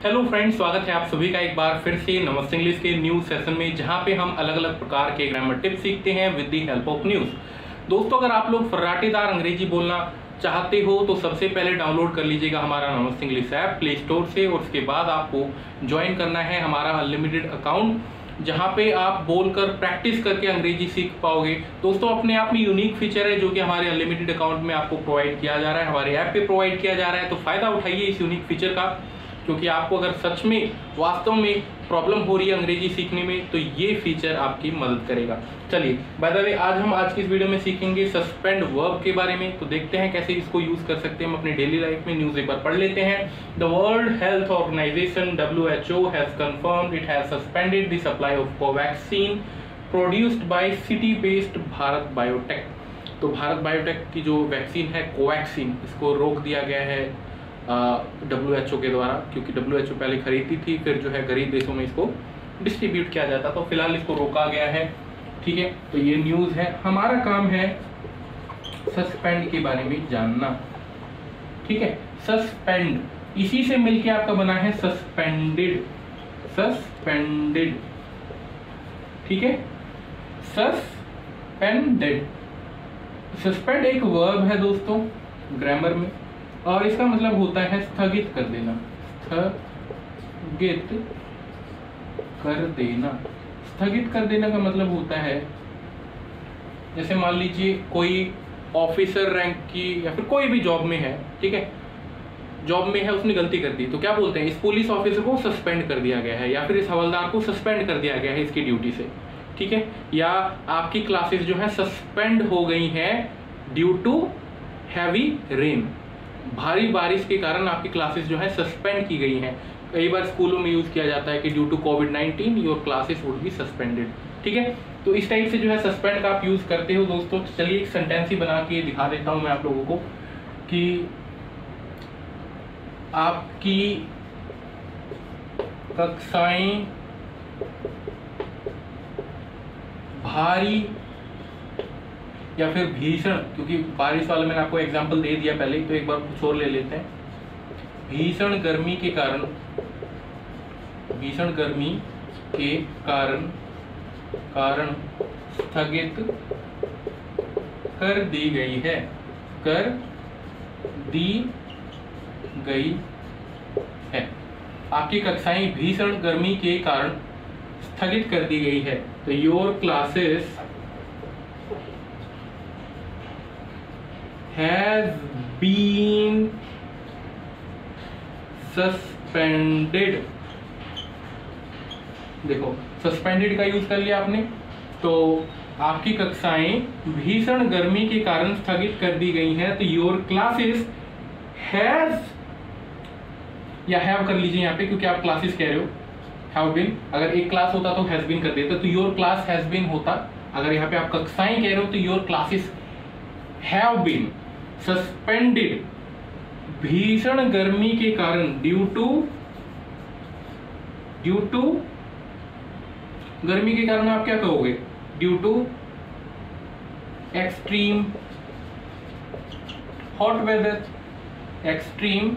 Hello friends, स्वागत है आप सभी का एक बार फिर से नमस्ते इंग्लिश के न्यूज़ सेशन में, जहां पे हम अलग अलग प्रकार के ग्रामर टिप्स सीखते हैं with the help of news. दोस्तों, अगर आप लोग फर्राटेदार अंग्रेजी बोलना चाहते हो तो सबसे पहले डाउनलोड कर लीजिएगा हमारा नमस्ते इंग्लिश ऐप प्ले स्टोर से, और उसके बाद आपको ज्वाइन करना है हमारा अनलिमिटेड अकाउंट, जहाँ पे आप बोलकर प्रैक्टिस करके अंग्रेजी सीख पाओगे। दोस्तों, अपने आप में यूनिक फीचर है जो कि हमारे अनलिमिटेड अकाउंट में आपको प्रोवाइड किया जा रहा है, हमारे ऐप पे प्रोवाइड किया जा रहा है। तो फायदा उठाइए इस यूनिक फीचर का, क्योंकि आपको अगर सच में वास्तव में प्रॉब्लम हो रही है अंग्रेजी सीखने में तो ये फीचर आपकी मदद करेगा। चलिए, बाय द वे, आज की इस वीडियो में सीखेंगे सस्पेंड वर्ब के बारे में। तो देखते हैं कैसे इसको यूज कर सकते हैं हम अपने डेली लाइफ में। न्यूज़ एक बार पढ़ लेते हैं। The world health organization WHO has confirmed it has suspended the supply of Covaxin produced by city based Bharat Biotech. तो भारत बायोटेक की जो वैक्सीन है कोवैक्सीन, इसको रोक दिया गया है WHO के द्वारा, क्योंकि WHO पहले खरीदती थी, फिर जो है गरीब देशों में इसको डिस्ट्रीब्यूट किया जाता, तो फिलहाल इसको रोका गया है। ठीक है, तो ये न्यूज़ है। हमारा काम है सस्पेंड के बारे में जानना। ठीक है, सस्पेंड इसी से मिलके आपका बना है सस्पेंडेड। सस्पेंडेड, ठीक है, सस्पेंडेड। सस्पेंड एक वर्ब है दोस्तों ग्रामर में, और इसका मतलब होता है स्थगित कर देना। स्थगित कर देना। स्थगित कर देना का मतलब होता है, जैसे मान लीजिए कोई ऑफिसर रैंक की या फिर कोई भी जॉब में है, ठीक है, जॉब में है, उसने गलती कर दी, तो क्या बोलते हैं, इस पुलिस ऑफिसर को सस्पेंड कर दिया गया है, या फिर इस हवलदार को सस्पेंड कर दिया गया है इसकी ड्यूटी से। ठीक है, या आपकी क्लासेस जो है सस्पेंड हो गई हैं ड्यू टू हैवी रेन। भारी बारिश के कारण आपकी क्लासेस जो है सस्पेंड की गई हैं। कई बार स्कूलों में यूज किया जाता है कि ड्यू टू कोविड-19 your classes would be suspended. ठीक है, तो इस टाइप से जो है सस्पेंड का आप यूज करते हो दोस्तों। चलिए एक सेंटेंस ही बना के दिखा देता हूं मैं आप लोगों को कि आपकी कक्षाएं भारी या फिर भीषण, क्योंकि बारिश वाला मैंने आपको एग्जांपल दे दिया पहले, तो एक बार कुछ और ले लेते हैं। भीषण गर्मी के कारण, भीषण गर्मी के कारण स्थगित कर दी गई है। कर दी गई है। आपकी कक्षाएं भीषण गर्मी के कारण स्थगित कर दी गई है। तो your classes has been suspended। देखो, सस्पेंडेड का यूज कर लिया आपने, तो आपकी कक्षाएं भीषण गर्मी के कारण स्थगित कर दी गई हैं। तो योर क्लासेस हैज, या हैव कर लीजिए यहाँ पे, क्योंकि आप क्लासेस कह रहे हो, हैव बीन। अगर एक क्लास होता तो हैज बीन कर देते, तो योर क्लास हैज बीन होता। अगर यहाँ पे आप कक्षाएं कह रहे हो तो your classes have been suspended भीषण गर्मी के कारण, ड्यू टू गर्मी के कारण आप क्या कहोगे, due to extreme hot weather. Extreme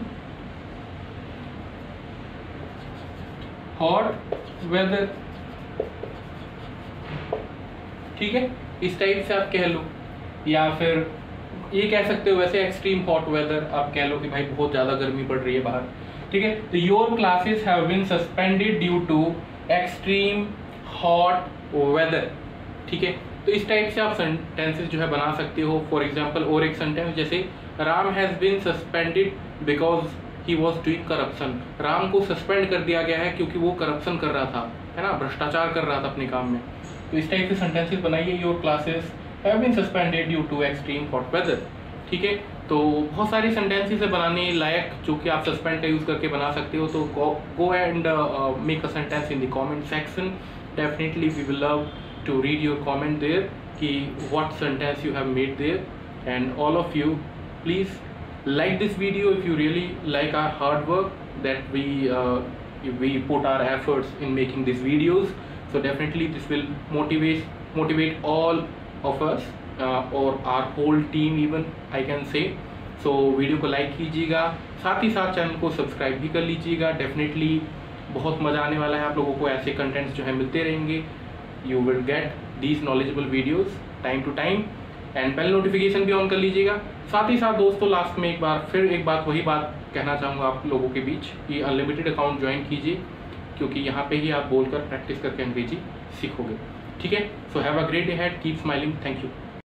hot weather, ठीक है, इस टाइप से आप कह लो। या फिर ये कह सकते हो वैसे, एक्सट्रीम हॉट वेदर आप कह लो कि भाई बहुत ज्यादा गर्मी पड़ रही है बाहर। ठीक है, तो your classes have been suspended due to extreme hot weather. ठीक है, तो इस टाइप से आप सेंटेंसेस जो है बना सकते हो। फॉर एग्जांपल, और एक सेंटेंस जैसे, Ram has been suspended because he was doing corruption. Ram को सस्पेंड कर दिया गया है क्योंकि वो करप्शन कर रहा था, है ना, भ्रष्टाचार कर रहा था अपने काम में। तो इस टाइप से सेंटेंसेस बनाइए। Your classes have been suspended due to extreme hot weather। ठीक है, तो बहुत सारी सेंटेंसेस है बनाने लायक जो कि आप सस्पेंड का यूज करके बना सकते हो। तो go and make a sentence in the comment section। Definitely we will love to read your comment there कि what sentence you have made there। And all of you please like this video if you really like our hard work that we put our efforts in making these videos। So definitely this will motivate all of us or our whole team even, I can say, so video को like कीजिएगा, साथ ही साथ channel को subscribe भी कर लीजिएगा। Definitely बहुत मज़ा आने वाला है, आप लोगों को ऐसे कंटेंट्स जो है मिलते रहेंगे। You will get these knowledgeable videos time to time, and bell notification भी ऑन कर लीजिएगा। साथ ही साथ दोस्तों लास्ट में एक बात वही बात कहना चाहूँगा आप लोगों के बीच कि अनलिमिटेड अकाउंट ज्वाइन कीजिए, क्योंकि यहाँ पे ही आप बोलकर प्रैक्टिस करके अंग्रेजी सीखोगे। ठीक है, so have a great day had, keep smiling, thank you.